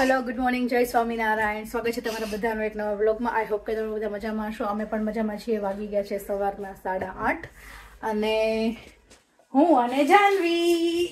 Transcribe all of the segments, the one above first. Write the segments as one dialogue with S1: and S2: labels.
S1: Hello, good morning, જય સ્વામિનારાયણ. સ્વાગત છે તમારા બધાનો એક નવા વ્લોગમાં. આઈ હોપ કે તમે બધા મજામાં છો. અમે પણ મજામાં છીએ. વાગી ગયા છે સવારના 8:30 અને હું અને જાનવી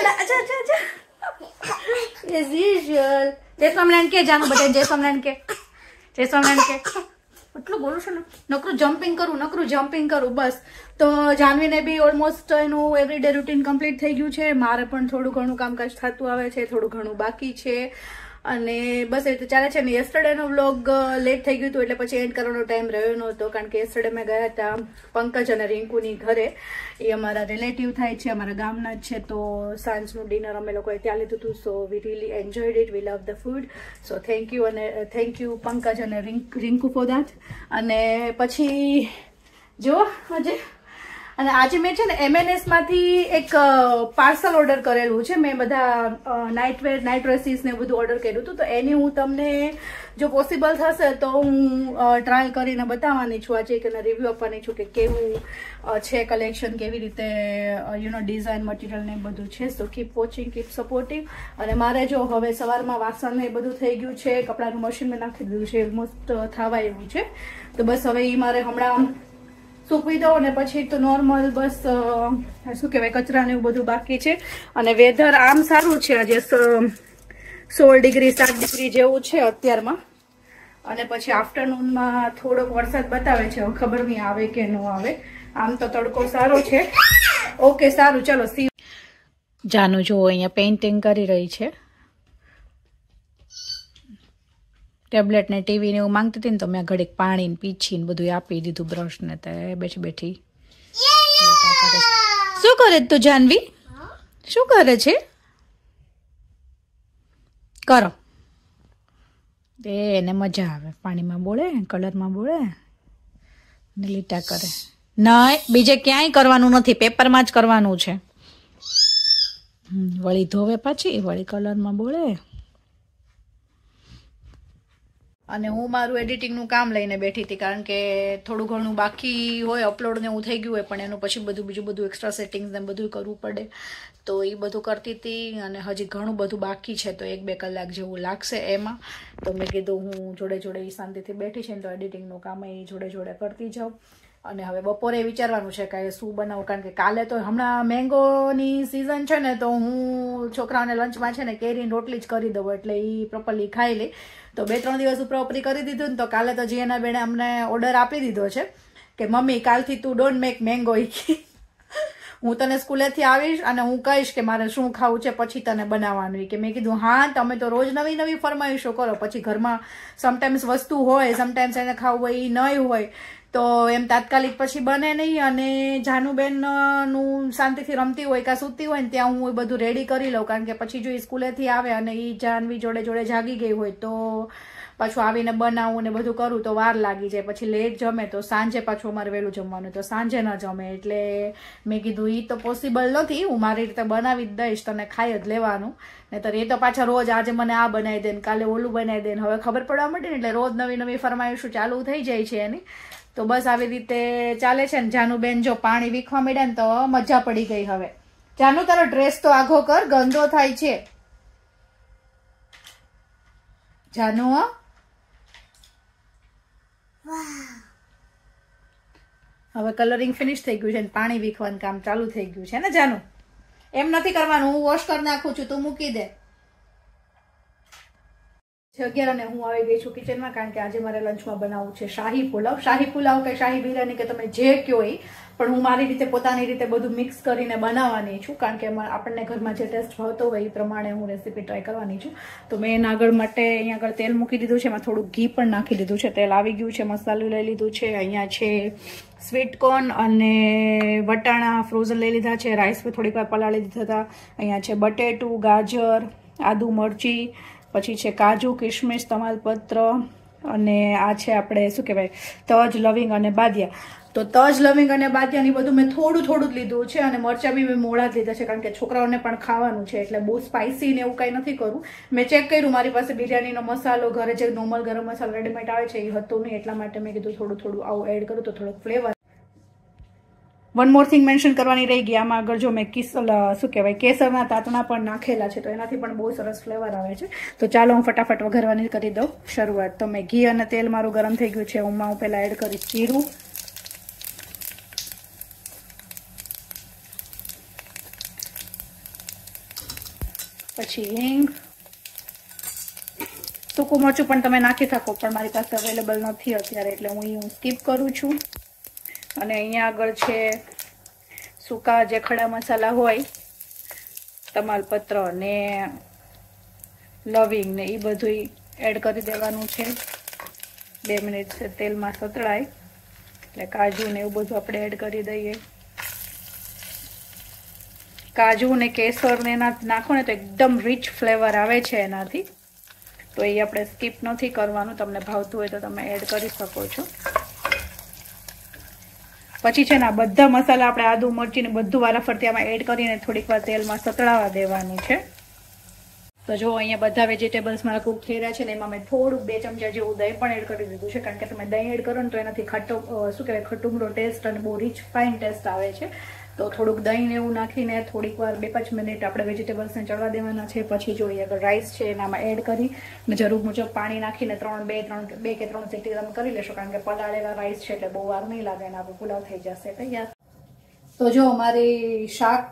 S1: એઝ યુઝ્યુઅલ જય સ્વામિનારાયણ કે જાનું બધા જય સ્વામિનારાયણ કે જય સ્વામિનારાયણ કે એટલું બોલું છું ને નકરું જમ્પિંગ કરું બસ. તો જાનવીને બી ઓલમોસ્ટ એનું એવરીડે રૂટીન કમ્પ્લીટ થઈ ગયું છે. મારે પણ થોડું ઘણું કામકાજ થતું આવે છે, થોડું ઘણું બાકી છે અને બસ એ રીતે ચાલે છે. ને યસ્ટરડેનો વ્લોગ લેટ થઈ ગયું હતું એટલે પછી એન્ડ કરવાનો ટાઈમ રહ્યો નહોતો, કારણ કે યસ્ટરડે મેં ગયા હતા પંકજ અને રિંકુની ઘરે. એ અમારા રિલેટિવ થાય છે, અમારા ગામના જ છે. તો સાંજનું ડિનર અમે લોકોએ ત્યાં લીધું હતું. So we really enjoyed it, we love the food. So thank you Pankaj અને રિંકુ ફોર દેટ. અને પછી જો આજે મેં છે ને MNS માંથી એક પાર્સલ ઓર્ડર કરેલું છે. મેં બધા નાઇટ ડ્રેસીસ ને બધું ઓર્ડર કર્યું હતું. તો એની હું તમને જો પોસિબલ થશે તો હું ટ્રાય કરીને બતાવવાની છું આજે, કે રિવ્યુ આપવાની છું કે કેવું છે કલેક્શન, કેવી રીતે ડિઝાઇન મટીરિયલ ને બધું છે. So keep watching, keep supporting. અને મારે જો હવે સવારમાં વાસણ ને બધું થઈ ગયું છે, કપડાનું મશીન મેં નાખી દીધું છે, ઓલમોસ્ટ થવા એવું છે. તો બસ હવે એ મારે હમણાં સૂકવી દો ને પછી તો નોર્મલ બસ શું કહેવાય કચરા ને એવું બધું બાકી છે. અને વેધર આમ સારું છે, આજે 16 ડિગ્રી 7 ડિગ્રી જેવું છે અત્યારમાં. અને પછી આફ્ટરનૂનમાં થોડોક વરસાદ બતાવે છે, ખબર નહીં આવે કે ન આવે. આમ તો તડકો સારો છે. ઓકે સારું, ચલો સી. જાનું જો અહીંયા પેઇન્ટિંગ કરી રહી છે. ટેબ્લેટ ને ટીવી ને એવું માંગતી હતી ને તો મેં ઘડીક પાણી ને પીછી ને બધું આપી દીધું, બ્રશ ને. તો બેઠી શું કરે તું જાનવી? શું કરે છે? કરો એને મજા આવે, પાણીમાં બોળે, કલરમાં બોળે ને લીટા કરે. નહીં, બીજે ક્યાંય કરવાનું નથી, પેપરમાં જ કરવાનું છે. વળી ધોવે પાછી, વળી કલરમાં બોળે. અને હું મારું એડિટિંગનું કામ લઈને બેઠી હતી, કારણ કે થોડું ઘણું બાકી હોય, અપલોડ ને એવું થઈ ગયું હોય, પણ એનું પછી બીજું બધું એક્સ્ટ્રા સેટિંગ્સ ને બધું કરવું પડે. તો એ બધું કરતી હતી અને હજી ઘણું બધું બાકી છે. તો 1-2 કલાક જેવું લાગશે એમાં. તો મેં કીધું હું જોડે એ શાંતિથી બેઠી છે ને તો એડિટિંગનું કામ એ જોડે કરતી જાઉં. અને હવે બપોરે વિચારવાનું છે કે શું બનાવું, કારણ કે કાલે તો હમણાં મેંગોની સિઝન છે ને, તો હું છોકરાઓને લંચમાં છે ને કેરીની રોટલી જ કરી દઉં, એટલે એ પ્રોપરલી ખાઈ લે. તો 2-3 દિવસ પ્રોપરલી કરી દીધું ને તો કાલે તો જીએના બેને અમને ઓર્ડર આપી દીધો છે કે મમ્મી કાલથી તું ડોન્ટ મેક મેંગો. હું તને સ્કૂલેથી આવીશ અને હું કહીશ કે મારે શું ખાવું છે, પછી તને બનાવવાનું. કે મેં કીધું હા, તમે તો રોજ નવી ફરમાઈશો કરો, પછી ઘરમાં સમટાઈમ્સ વસ્તુ હોય, સમટાઈમ્સ એને ખાવું હોય એ નહીં હોય, તો એમ તાત્કાલિક પછી બને નહીં. અને જાનુબેન નું શાંતિથી રમતી હોય કાં સૂતી હોય ને ત્યાં હું બધું રેડી કરી લઉં, કારણ કે પછી જો એ સ્કૂલેથી આવે અને એ જાનવી જોડે જાગી ગઈ હોય તો પાછું આવીને બનાવું ને બધું કરું તો વાર લાગી જાય. પછી લેટ જમે તો સાંજે પાછું અમારે વહેલું જમવાનું, તો સાંજે ન જમે. એટલે મેં કીધું એ તો પોસિબલ નથી, હું મારી રીતે બનાવી જ દઈશ, તને ખાઈ જ લેવાનું. નહીતર એ તો પાછા રોજ આજે મને આ બનાવી દે ને કાલે ઓલું બનાવી દે ને. હવે ખબર પડવા માંડી ને એટલે રોજ નવી ફરમાઈશું ચાલુ થઈ જાય છે એની. તો બસ આવી રીતે ચાલે છે ને. જાનુબેન જો પાણી વીખવા માંડ્યા ને તો મજા પડી ગઈ. હવે જાનુ તારો ડ્રેસ તો આઘો કર, ગંદો થાય છે. જાનુ હવે કલરિંગ ફિનિશ થઈ ગયું છે ને પાણી વીખવાનું કામ ચાલુ થઈ ગયું છે ને. જાનુ એમ નથી કરવાનું, હું વોશ કરી નાખું છું, તું મૂકી દે. 11 અને હું આવી ગઈ છું કિચનમાં, કારણ કે આજે મારે લંચમાં બનાવવું છે શાહી પુલાવ કે શાહી બિરયાની કે તમે જે કહો એ, પણ હું મારી રીતે પોતાની રીતે બધું મિક્સ કરીને બનાવવાની છું, કારણ કે આપણને ઘરમાં જે ટેસ્ટ ભાવતો હોય એ પ્રમાણે હું રેસીપી ટ્રાય કરવાની છું. તો મેં એના આગળ માટે અહીંયા આગળ તેલ મૂકી દીધું છે, એમાં થોડું ઘી પણ નાખી દીધું છે. તેલ આવી ગયું છે, મસાલું લઈ લીધું છે. અહીંયા છે સ્વીટ કોર્ન અને વટાણા ફ્રોઝન લઈ લીધા છે. રાઈસ પર થોડીક વાર પલાળી દીધા હતા. અહીંયા છે બટેટું, ગાજર, આદુ, મરચી, પછી છે કાજુ, કિશમિશ, તમાલપત્ર, અને આ છે આપણે શું કહેવાય તજ, લવિંગ અને બાદિયા. તો તજ, લવિંગ અને બાદિયાની બધું મેં થોડું જ લીધું છે. અને મરચાં બી મેં મોડા જ લીધા છે, કારણ કે છોકરાઓને પણ ખાવાનું છે, એટલે બહુ સ્પાઇસી ને એવું કંઈ નથી કરવું. મેં ચેક કર્યું, મારી પાસે બિરયાનીનો મસાલો ઘરે જે નોર્મલ ગરમ મસાલો રેડીમેડ આવે છે એ હતો નહીં, એટલા માટે મેં કીધું થોડું આવું એડ કરું તો થોડોક flavour. One more thing mention કરવાની રહી ગઈ, આમાં આગળ જો મેં શું કહેવાય કેસરના તાતણા પણ નાખેલા છે, તો એનાથી પણ બહુ સરસ ફ્લેવર આવે છે. તો ચાલો હું ફટાફટ વઘારવાની કરી દઉં શરૂઆત. તો મેં ઘી અને તેલ મારું ગરમ થઈ ગયું છે, હું પહેલાં એડ કરીશ જીરું, પછી હિંગ, સૂકું મરચું પણ તમે નાખી શકો, પણ મારી પાસે અવેલેબલ નથી અત્યારે એટલે હું સ્કીપ કરું છું. અને અહીંયા આગળ છે સૂકા જે ખડા મસાલા હોય, તમાલપત્ર ને લવિંગ ને એ બધું એડ કરી દેવાનું છે. 2 મિનિટ તેલમાં સતળાય એટલે કાજુ ને એવું બધું આપણે એડ કરી દઈએ. કાજુ ને કેસર ને એના નાખો ને તો એકદમ રીચ ફ્લેવર આવે છે એનાથી, તો એ આપણે સ્કીપ નથી કરવાનું. તમને ભાવતું હોય તો તમે એડ કરી શકો છો. પછી છે ને આ બધા મસાલા આપણે આદુ મરચી ને બધું વારાફરતી આમાં એડ કરીને થોડીક વાર તેલમાં સતળાવા દેવાનું છે. તો જો અહીંયા બધા વેજીટેબલ્સ મારા કુક થઈ રહ્યા છે ને એમાં મેં થોડુંક 2 ચમચા જેવું દહીં પણ એડ કરી દીધું છે, કારણ કે તમે દહીં એડ કરો ને તો એનાથી ખટુમરો ટેસ્ટ અને બહુ રીચ ફાઇન ટેસ્ટ આવે છે. તો થોડુંક દહીં ને એવું નાખીને થોડીક વાર 2-5 મિનિટ આપણે વેજીટેબલ્સને ચડવા દેવાના છે. પછી જોઈએ આગળ રાઈસ છે એનામાં એડ કરી અને જરૂર મુજબ પાણી નાખીને 2 કે 3 સીટી તમે કરી લેશો, કારણ કે પલાળેલા રાઈસ છે એટલે બહુ વાર નહીં લાગે અને આપણું પુલાવ થઈ જશે તૈયાર. તો જો અમારી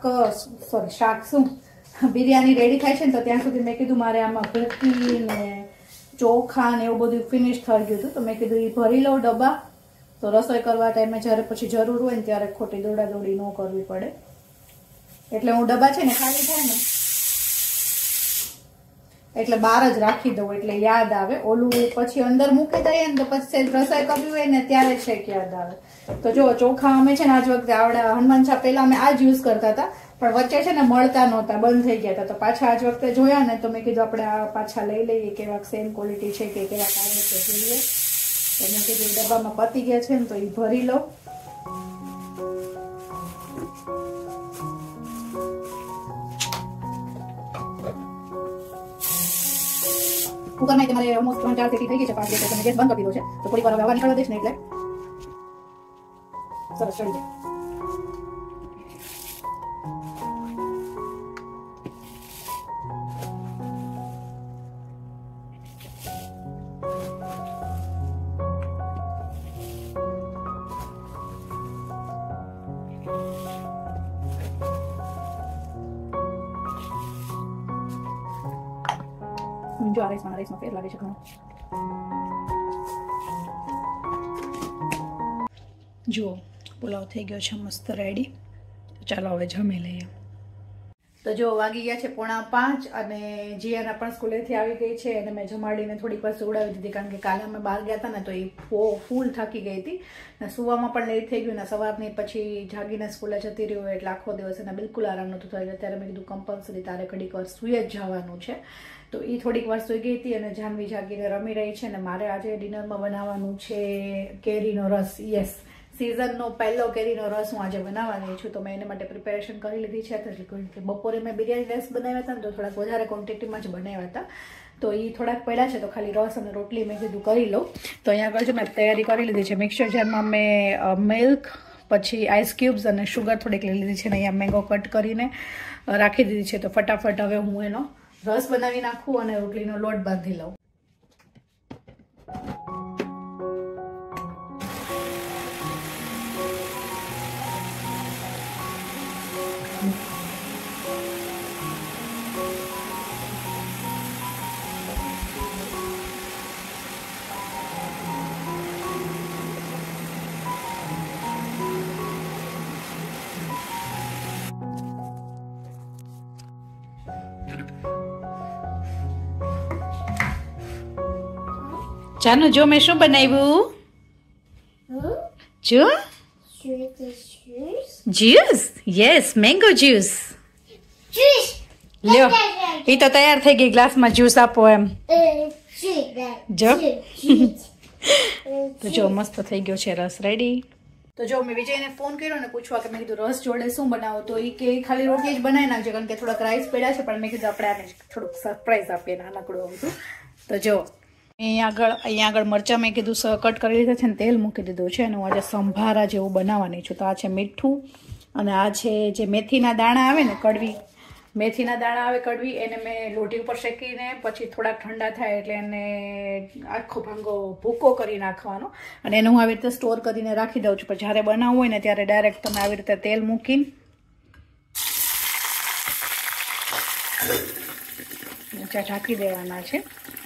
S1: બિરયાની રેડી થાય છે ને, તો ત્યાં સુધી મેં કીધું મારે આમાં ભૂકી ને ચોખા ને એવું બધું ફિનિશ થઈ ગયું હતું, તો મેં કીધું એ ભરી લઉં ડબ્બા, તો રસોઈ કરવા ટાઈમે જ્યારે પછી જરૂર હોય ને ત્યારે ખોટી દોડાદોડી ન કરવી પડે. એટલે હું ડબ્બા છે ને ખાલી થાય ને એટલે બહાર જ રાખી દઉં, એટલે યાદ આવે. ઓલું પછી અંદર મૂકી દઈએ ને તો પછી રસોઈ કરવી હોય ને ત્યારે છેક યાદ આવે. તો જો ચોખા અમે છે ને આજ વખતે આવડા હનુમાન છા પહેલા અમે આ જ યુઝ કરતા હતા, પણ વચ્ચે છે ને મળતા નહોતા, બંધ થઈ ગયા હતા. તો પાછા આજ વખતે જોયા ને તો મેં કીધું આપણે આ પાછા લઈ લઈએ, કેવા સેમ ક્વોલિટી છે કે કેવા આવે છે જોઈએ. તો મેં કીધું ડબ્બામાં પતી ગયા છે ને તો એ ભરી લઉં. કુકરમાં તમારે ઓલમોસ્ટ 3-4 સીટી થઈ ગઈ છે, 5 મિનિટ તમે ગેસ બંધ કરી દીધો છે, તો થોડીક વાર હવા નીકળવા દઈશ ને એટલે સરસ ચડી જાય. જો આ રાઈસમાં ફેર લાગે છે ઘણો. જુઓ પુલાવ થઈ ગયો છે મસ્ત રેડી. ચાલો હવે જમી લઈએ. તો જો વાગી ગયા છે 4:45 અને જીયાના પણ સ્કૂલેથી આવી ગઈ છે અને મેં જમાડીને થોડીક વાર સુવડાવી દીધી, કારણ કે કાલે અમે બહાર ગયા હતા ને તો એ ફૂલ થાકી ગઈ હતી ને સુવામાં પણ લેટ થઈ ગયું ને સવારની પછી જાગીને સ્કૂલે જતી રહી હોય એટલે આખો દિવસ એને બિલકુલ આરામ નહોતું થયું. ત્યારે મેં કીધું કમ્પલસરી તારે ઘડીક વાર સૂઈ જ જવાનું છે. તો એ થોડીક વાર સૂઈ ગઈ હતી અને જાનવી જાગીને રમી રહી છે. અને મારે આજે ડિનરમાં બનાવવાનું છે કેરીનો રસ. યસ, સિઝનનો પહેલો કેરીનો રસ હું આજે બનાવવાની છું, તો મેં એને માટે પ્રિપેરેશન કરી લીધી છે. તો બપોરે મેં બિરયાની રાઈસ બનાવ્યા હતા ને તો થોડાક વધારે ક્વોન્ટિટીમાં જ બનાવ્યા હતા, તો એ થોડાક પડ્યા છે, તો ખાલી રસ અને રોટલી મેં કીધું કરી લઉં. તો અહીંયા આગળ મેં તૈયારી કરી લીધી છે. મિક્સર જારમાં મેં મિલ્ક, પછી આઈસ ક્યુબ્સ અને શુગર થોડીક લઈ લીધી છે ને અહીંયા મેંગો કટ કરીને રાખી દીધી છે. તો ફટાફટ હવે હું એનો રસ બનાવી નાખું અને રોટલીનો લોટ બાંધી લઉં. જાનુ જો મેં શું બનાવ્યું? જો જ્યુસ. Yes, mango juice. લ્યો, એ તો તૈયાર થઈ ગઈ. ગ્લાસમાં જ્યુસ આપો એમ. જો તો જો મસ્ત થઈ ગયો છે રસ રેડી. તો જો મેં વિજયને ફોન કર્યો ને પૂછવા કે મેં કીધું રસ જોડે શું બનાવો, તો એ કે ખાલી રોટલી જ બનાવી નાખજો, કારણ કે થોડાક રાઈસ પડ્યા છે, પણ મેં કીધું આપણે આને થોડુંક સરપ્રાઈઝ આપીએ નાનકડું હતું. તો જો અહીંયા આગળ મરચાં મેં કીધું કટ કરી લીધા છે ને તેલ મૂકી દીધું છે અને હું આજે સંભારા જેવું બનાવવાની છું. તો આ છે મીઠું અને આ છે જે મેથીના દાણા આવે ને કડવી, મેથીના દાણા આવે કડવી, એને મેં લોઢી ઉપર શેકીને પછી થોડાક ઠંડા થાય એટલે એને આખો ભાંગો ભૂકો કરી નાખવાનો અને એને હું આવી રીતે સ્ટોર કરીને રાખી દઉં છું. પણ જ્યારે બનાવવું હોય ને ત્યારે ડાયરેક્ટ તમે આવી રીતે તેલ મૂકીને ઊંચા ઢાંકી દેવાના છે.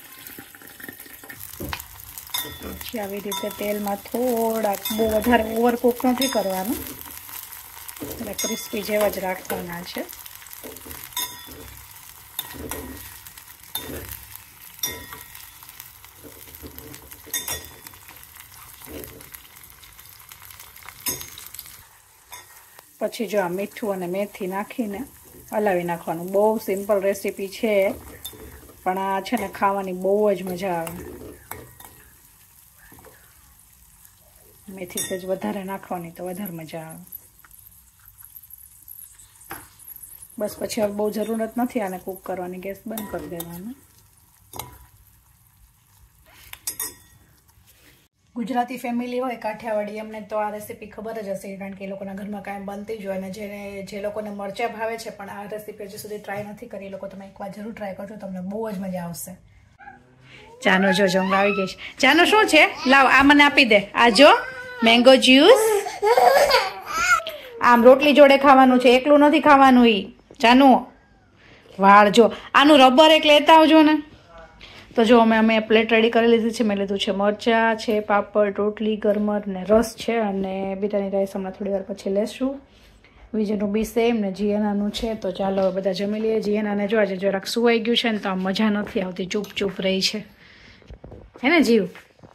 S1: પછી આવી રીતે તેલમાં થોડાક, બહુ વધારે ઓવરકુક નથી કરવાનું, એટલે ક્રિસ્પી જેવા જ રાખવાના છે. પછી જો આ મીઠું અને મેથી નાખીને હલાવી નાખવાનું. બહુ સિમ્પલ રેસીપી છે પણ આ છે ને ખાવાની બહુ જ મજા આવે. મેથી સેજ વધારે નાખવાની તો વધારે મજા આવે. બસ પછી હવે બહુ જરૂરત નથી આને કૂક કરવાની, ગેસ બંધ કરી દેવાનો. ગુજરાતી ફેમિલી હોય કાઠિયાવાડી, એમને તો આ રેસીપી ખબર જ હશે કારણ કે એ લોકોના ઘરમાં કાંઈ બનતી જ હોય. અને જે લોકોને મરચાં ભાવે છે પણ આ રેસીપી હજી સુધી ટ્રાય નથી કરી, એ લોકો તમે એકવાર જરૂર ટ્રાય કરજો, તમને બહુ જ મજા આવશે. ચાનો જો જમવા આવી ગઈ છે. ચાનો શું છે? લાવ આ મને આપી દે. આ જો મેંગો જ્યુસ, આમ રોટલી જોડે ખાવાનું છે, એકલું નથી ખાવાનું. ઈ ચાનું વાળ જો, આનું રબર એક લેતા આવજો ને. તો જો અમે પ્લેટ રેડી કરી લીધી છે. મેં લીધું છે મરચાં છે, પાપડ, રોટલી, ગરમર ને રસ છે અને બીટાની રાઈસ હમણાં થોડી વાર પછી લેશું. બીજું બી સેમ ને જીએનાનું છે. તો ચાલો બધા જમી લઈએ. જીએનાને જો આજે જરાક સુવાઈ ગયું છે ને તો આમ મજા નથી આવતી, ચૂપ ચૂપ રહી છે, હે ને જીવ?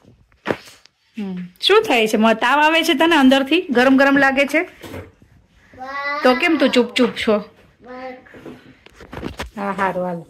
S1: શું થાય છે? તાવ આવે છે તને અંદરથી? ગરમ ગરમ લાગે છે તો કેમ તું ચૂપ ચૂપ છો? હા હારું હાલ.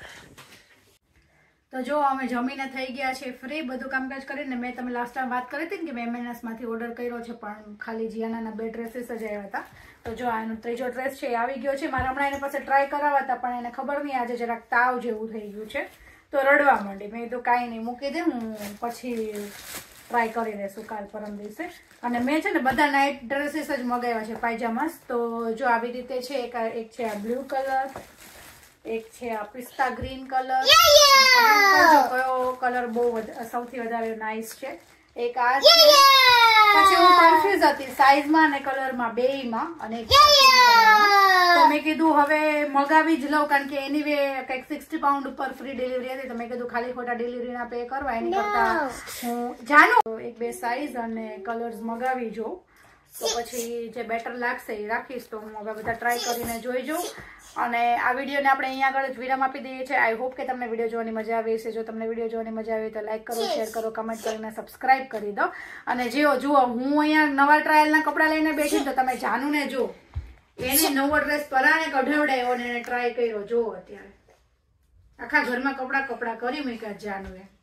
S1: તો જો અમે જમીને થઈ ગયા છે ફ્રી, બધું કામકાજ કરીને. મેં તમે લાસ્ટ ટાઈમ વાત કરી હતી ને કે મેં MNS માંથી ઓર્ડર કર્યો છે પણ ખાલી જીયાનાના 2 ડ્રેસીસ જ આવ્યા હતા. તો જો આનો ત્રીજો ડ્રેસ છે એ આવી ગયો છે. મારે હમણાં એને પાસે ટ્રાય કરાવવા હતા પણ એને ખબર નહીં આજે જરાક તાવ જેવું થઈ ગયું છે તો રડવા માંડી. મેં કીધું કાંઈ નહીં, મૂકી દે, હું પછી ટ્રાય કરી લઈશું કાલ પરમ દિવસે. અને મેં છે ને બધા નાઇટ ડ્રેસીસ જ મગાવ્યા છે, પાયજામાસ. તો જો આવી રીતે છે, એક છે આ બ્લુ કલર, એક છે આ પિસ્તા ગ્રીન કલર, કયો કલર બહુ સૌથી વધારે નાઇસ છે, એક આ છે. પછી હું કન્ફ્યુઝ હતી સાઈઝમાં અને કલરમાં બેયમાં, અને તો મેં કીધું હવે મગાવી જ લઉં કારણ કે એની વે કંઈક 60 પાઉન્ડ ઉપર ફ્રી ડિલિવરી હતી. તો મેં કીધું ખાલી ખોટા ડિલિવરીના પે કરવા એની કરતા હું જાણું 1-2 સાઈઝ અને કલર્સ મગાવી જોઉં તો પછી જે બેટર લાગશે એ રાખીશ. તો હું હવે બધા ટ્રાય કરીને જોઈ જાઉં. અને આ વિડીયોને આપણે અહીંયા આગળ જ વિરામ આપી દઈએ છીએ. આઈ હોપ કે તમને વિડીયો જોવાની મજા આવી છે. જો તમને વિડીયો જોવાની મજા આવી તો લાઈક કરો, શેર કરો, કમેન્ટ કરીને સબસ્ક્રાઇબ કરી દો. અને જુઓ હું અહીંયા નવા ટ્રાયલના કપડાં લઈને બેઠી તો તમે જાનુને જો, એને નવો ડ્રેસ પરાણે કઢાવડાવ્યો અને એને ટ્રાય કર્યો. જો અત્યારે આખા ઘરમાં કપડાં કરી મૂક્યા જાનુએ.